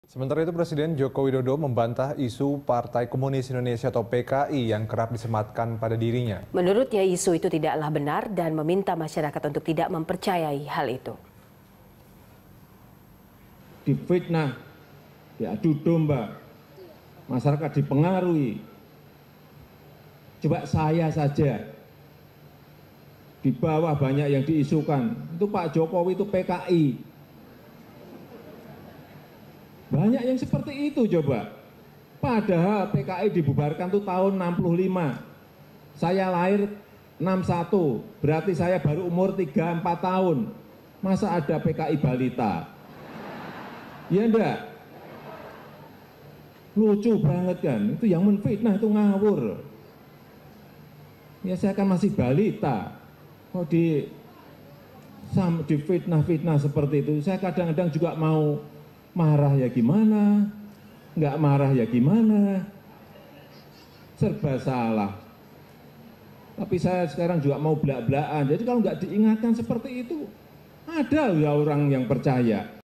Sementara itu Presiden Joko Widodo membantah isu Partai Komunis Indonesia atau PKI yang kerap disematkan pada dirinya. Menurutnya isu itu tidaklah benar dan meminta masyarakat untuk tidak mempercayai hal itu. Difitnah, diadu domba, masyarakat dipengaruhi. Coba saya saja, di bawah banyak yang diisukan, itu Pak Jokowi itu PKI. Banyak yang seperti itu coba. Padahal PKI dibubarkan tuh tahun 65. Saya lahir 61, berarti saya baru umur 3-4 tahun. Masa ada PKI balita? Ya enggak? Lucu banget kan, itu yang menfitnah itu ngawur. Ya saya kan masih balita. Kok difitnah-fitnah seperti itu, saya kadang-kadang juga mau marah ya gimana, nggak marah ya gimana, serba salah. Tapi saya sekarang juga mau belak-belakan, jadi kalau nggak diingatkan seperti itu, ada ya orang yang percaya.